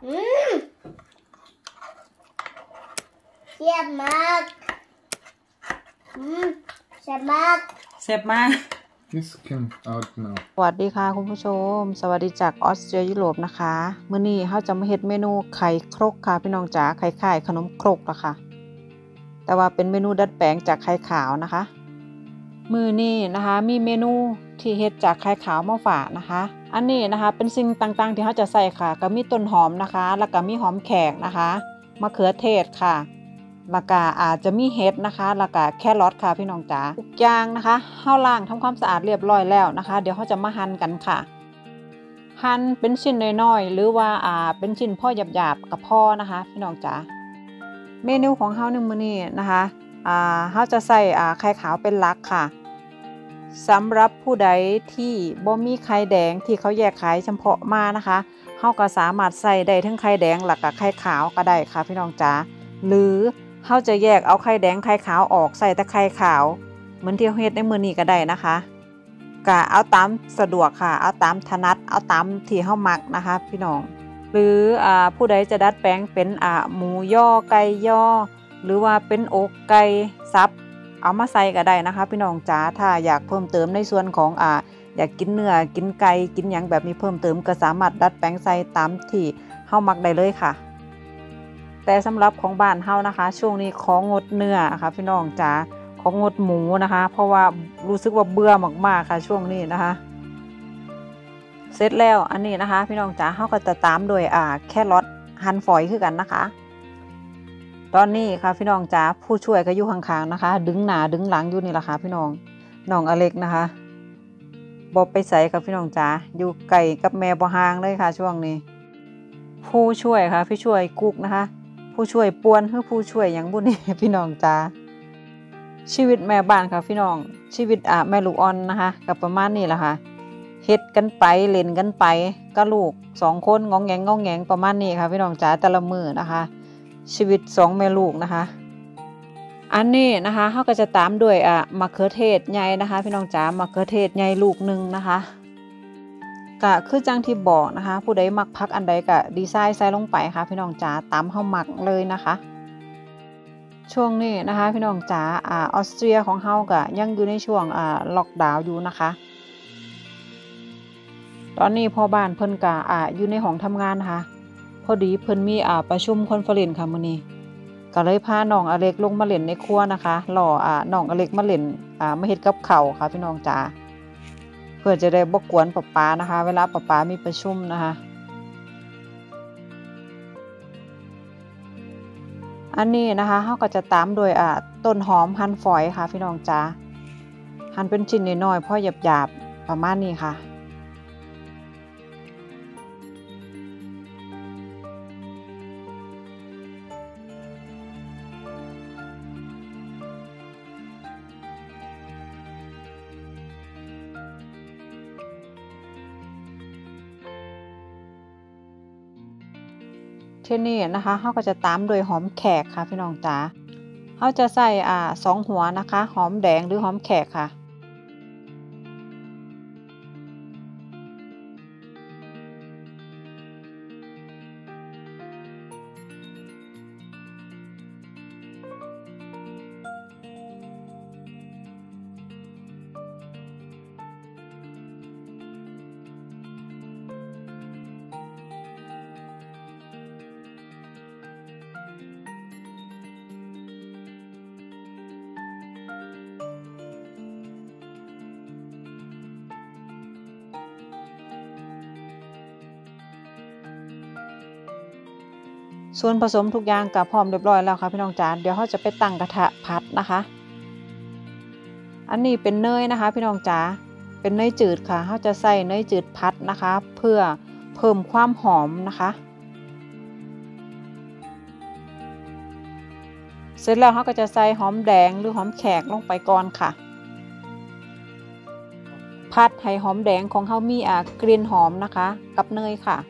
อืมเสียบมากเสียบมากเสียบมาก This came out now สวัสดีค่ะคุณผู้ชมสวัสดีจากออสเตรียยุโรปนะคะมื้อนี้เราจะมาเฮ็ดเมนูไข่ครกค่ะพี่น้องจ๋าไข่ขนมครกล่ะค่ะแต่ว่าเป็นเมนูดัดแปลงจากไข่ขาวนะคะมื้อนี้นะคะมีเมนูที่เฮ็ดจากไข่ขาวมาฝากนะคะอันนี้นะคะเป็นสิ่งต่างๆที่เราจะใส่ค่ะก็มีต้นหอมนะคะแล้วก็มีหอมแขกนะคะมะเขือเทศค่ะแล้วก็อาจจะมีเห็ดนะคะแล้วก็แครอทค่ะพี่น้องจ๋าทุกอย่างนะคะเฮาล้างทำความสะอาดเรียบร้อยแล้วนะคะเดี๋ยวเราจะมาหั่นกันค่ะหั่นเป็นชิ้นน้อยๆหรือว่าเป็นชิ้นพอหยาบๆกับพอนะคะพี่น้องจ๋าเมนูของเฮาในมื้อนี้นะคะเฮาจะใส่ไข่ขาวเป็นหลักค่ะสำหรับผู้ใดที่บ่มีไข่แดงที่เขาแยกขายเฉพาะมานะคะเฮาก็สามารถใส่ได้ทั้งไข่แดงแล้วก็ไข่ขาวก็ได้ค่ะพี่น้องจ๋าหรือเฮาจะแยกเอาไข่แดงไข่ขาวออกใส่แต่ไข่ขาวเหมือนที่เฮ็ดในมื้อนี้ก็ได้นะคะก็เอาตามสะดวกค่ะเอาตามถนัดเอาตามที่เฮามักนะคะพี่น้องหรือผู้ใดจะดัดแปลงเป็นหมูย่อไก่ย่อหรือว่าเป็นอกไก่สับเอามาใส่ก็ได้นะคะพี่น้องจ๋าถ้าอยากเพิ่มเติมในส่วนของอยากกินเนื้อกินไก่กินหยังแบบนี้เพิ่มเติมก็สามารถดัดแปลงใส่ตามที่เฮามักได้เลยค่ะแต่สำหรับของบ้านเฮานะคะช่วงนี้ของงดเนื้อค่ะพี่น้องจ๋าของงดหมูนะคะเพราะว่ารู้สึกว่าเบื่อมากๆค่ะช่วงนี้นะคะเสร็จแล้วอันนี้นะคะพี่น้องจ๋าเฮาก็จะตามโดยแครอทหั่นฝอยคือกันนะคะตอนนี้ค่ะพี่น้องจ๋าผู้ช่วยก็อยู่ข้างๆนะคะดึงหน้าดึงหลังอยู่นี่แหละค่ะพี่น้องอเล็กนะคะบ่ไปใส่ค่ะพี่น้องจ๋าอยู่ไก่กับแม่บ่ห่างเลยค่ะช่วงนี้ผู้ช่วยค่ะพี่ช่วยกุ๊กนะคะผู้ช่วยป่วนคือผู้ช่วยหยังบุนี่ พี่น้องจ๋าชีวิตแม่บ้านค่ะพี่น้องชีวิตแม่ลูกอ่อนนะคะกับประมาณนี้แหละค่ะเฮ็ดกันไปเล่นกันไปก็ลูก2คนงองแงงประมาณนี้ค่ะพี่น้องจ๋าแต่ละมื้อนะคะชีวิต2แม่ลูกนะคะอันนี้นะคะเฮาก็จะตามด้วยมะเขือเทศใหญ่นะคะพี่น้องจ๋ามะเขือเทศใหญ่ลูกนึงนะคะก็คือจังที่บอกนะคะผู้ใดมักผักอันใดก็ดีไซน์ใส่ลงไปค่ะพี่น้องจ๋าตามเฮามักเลยนะคะช่วงนี้นะคะพี่น้องจ๋าออสเตรียของเฮาก็ยังอยู่ในช่วงล็อกดาวน์อยู่นะคะตอนนี้พ่อบ้านเพิ่นก็อยู่ในห้องทำงานนะคะพอดีเพิ่นมีประชุมคอนเฟอเรนซ์ค่ะมื้อนี้ก็เลยพาน้องอเล็กลงมาเล่นในครัวนะคะรอน้องอเล็กมาเล่นมาเฮ็ดกับข้าวค่ะพี่น้องจ๋าเพื่อจะได้บ่กวนป๊านะคะเวลาป๊ามีประชุมนะคะอันนี้นะคะเฮาก็จะตามโดยต้นหอมหั่นฝอยค่ะพี่น้องจ๋าหั่นเป็นชิ้นน้อยๆพอหยาบๆประมาณนี้ค่ะที่นี่นะคะเฮาก็จะตามโดยหอมแขกค่ะพี่น้องจ๋าเฮาจะใส่2หัวนะคะหอมแดงหรือหอมแขกค่ะส่วนผสมทุกอย่างก็พร้อมเรียบร้อยแล้วค่ะพี่น้องจ๋าเดี๋ยวเราจะไปตั้งกระทะผัดนะคะอันนี้เป็นเนยนะคะพี่น้องจ๋าเป็นเนยจืดค่ะเราจะใส่เนยจืดผัดนะคะเพื่อเพิ่มความหอมนะคะเสร็จแล้วเราก็จะใส่หอมแดงหรือหอมแขกลงไปก่อนค่ะผัดให้หอมแดงของเรามีกลิ่นหอมนะคะกับเนยค่ะ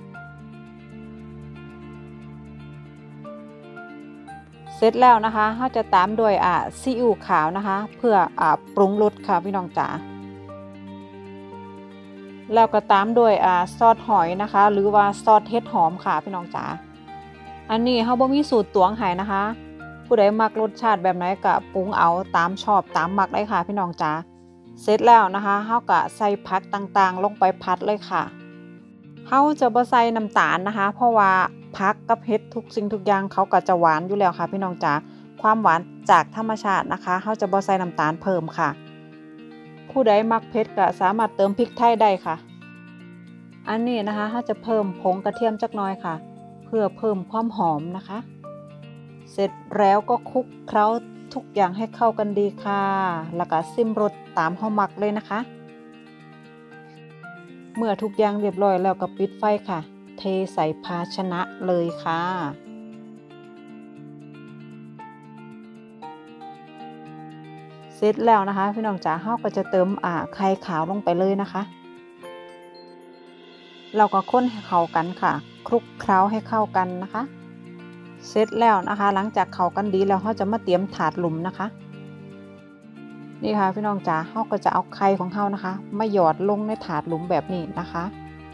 เสร็จแล้วนะคะเราจะตามด้วยซีอิ๊วขาวนะคะเพื่อปรุงรสค่ะพี่น้องจ๋าแล้วก็ตามด้วยซอสหอยนะคะ หรือว่าซอสเห็ดหอมค่ะพี่น้องจ๋าอันนี้เฮาบ่มีสูตรตวงให้นะคะ ผู้ใดมักรสชาติแบบไหนก็ปรุงเอาตามชอบตามมักได้ค่ะพี่น้องจ๋าเสร็จแล้วนะคะเฮาก็ใส่ผักต่างๆลงไปผัดเลยค่ะเฮาจะบ่ใส่น้ำตาลนะคะเพราะว่าผักกับเห็ดทุกสิ่งทุกอย่างเขาก็จะหวานอยู่แล้วค่ะพี่น้องจ๋าความหวานจากธรรมชาตินะคะเฮาจะบ่ใส่น้ำตาลเพิ่มค่ะผู้ใดมักเผ็ดก็สามารถเติมพริกไทยได้ค่ะอันนี้นะคะเฮาจะเพิ่มผงกระเทียมจักหน่อยค่ะเพื่อเพิ่มความหอมนะคะเสร็จแล้วก็คลุกเคล้าทุกอย่างให้เข้ากันดีค่ะแล้วก็ซิมรสตามเฮามักเลยนะคะเมื่อทุกอย่างเรียบร้อยแล้วก็ปิดไฟค่ะเทใส่ภาชนะเลยค่ะเสร็จแล้วนะคะพี่น้องจ๋าเฮาก็จะเติมไข่ขาวลงไปเลยนะคะเราก็คนให้เข้ากันค่ะคลุกเคล้าให้เข้ากันนะคะเสร็จแล้วนะคะหลังจากเข้ากันดีแล้วเราจะมาเตรียมถาดหลุมนะคะนี่ค่ะพี่น้องจ๋าเราก็จะเอาไข่ของเรานะคะมาหยอดลงในถาดหลุมแบบนี้นะคะ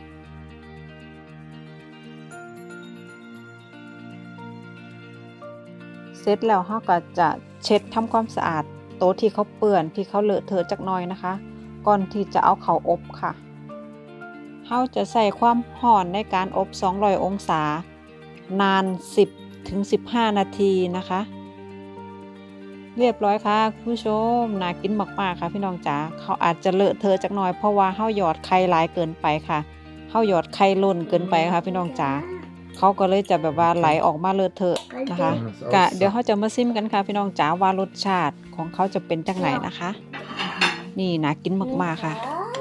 เสร็จแล้วเราก็จะเช็ดทำความสะอาดโต๊ะที่เขาเปื้อนที่เขาเลอะเทอะจักหน่อยนะคะก่อนที่จะเอาเข้าอบค่ะเราจะใส่ความร้อนในการอบ200องศานาน10 ถึง 15 นาทีนะคะเรียบร้อยค่ะผู้ชมน่ากินมากๆค่ะพี่น้องจ๋าเขาอาจจะเลอะเทอะจักหน่อยเพราะว่าเฮาหยอดไข่หลายเกินไปค่ะเฮาหยอดไข่ล้นเกินไปค่ะพี่น้องจ๋าเขาก็เลยจะแบบว่าไหลออกมาเลอะเทอะนะคะเดี๋ยวเขาจะมาซิมกันค่ะพี่น้องจ๋าว่ารสชาติของเขาจะเป็นจังไหนนะคะนี่น่ากินมากๆค่ะ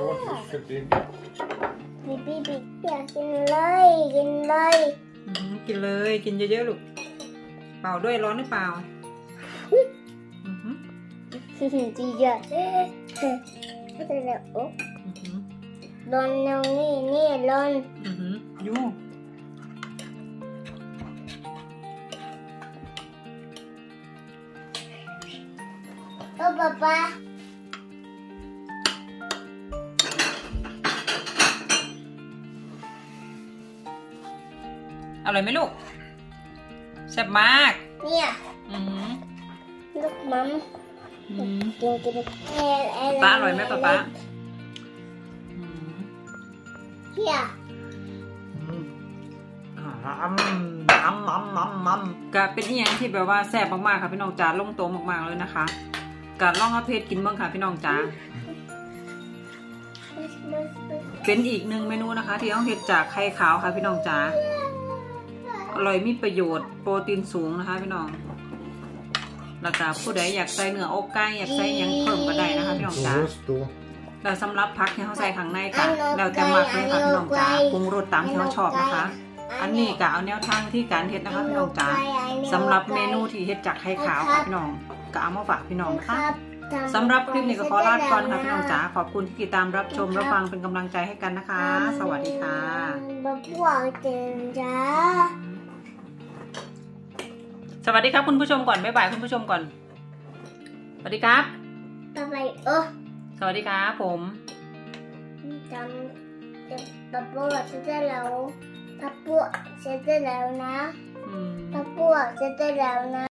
บีอยากกินเลยกินเลยกินเลยกินเยอะๆลูกเปล่าด้วยร้อนหรือเปล่าดีเยอะก็จะแบบโอ้ร้อนตรงนี่ร้อนยูป๊าอร่อยไหมลูกแซ่บมากเนี่ยลูกมัมกินป๊าอร่อยไหมป๊าเฮียก็เป็นอีหยังที่แบบว่าแซ่บมากๆค่ะพี่น้องจ๋าลงโตมากๆเลยนะคะการลองเอาเพชรกินเบิ่งค่ะพี่น้องจ๋าเป็นอีกหนึ่งเมนูนะคะที่ต้องเฮ็ดจากไข่ขาวค่ะพี่น้องจ๋าอร่อยมีประโยชน์โปรตีนสูงนะคะพี่น้องแล้วก็ผู้ใดอยากใส่เนื้ออกไก่อยากใส่ยังเพิ่มก็ได้นะคะพี่น้องจ๋าแต่สำหรับผักที่เขาใส่ข้างในค่ะแล้วแต่มักเลยค่ะพี่น้องจ๋าปรุงรสตามที่เขาชอบนะคะอันนี้ก็เอาแนวทางที่การเฮ็ดนะคะพี่น้องจ๋าสำหรับเมนูที่เฮ็ดจากไข่ขาวค่ะพี่น้องก็เอามาฝากพี่น้องค่ะสำหรับคลิปนี้ก็ขอลาก่อนค่ะพี่น้องจ๋าขอบคุณที่ติดตามรับชมรับฟังเป็นกำลังใจให้กันนะคะสวัสดีค่ะบ๊ายบายจ้าสวัสดีครับคุณผู้ชมก่อนบ๊ายบายคุณผู้ชมก่อนสวัสดีครับบ๊ายบายสวัสดีครับผมจำป๊าปูเสร็จแล้วป๊าปูเสร็จแล้วนะป๊าปูเสร็จแล้วนะ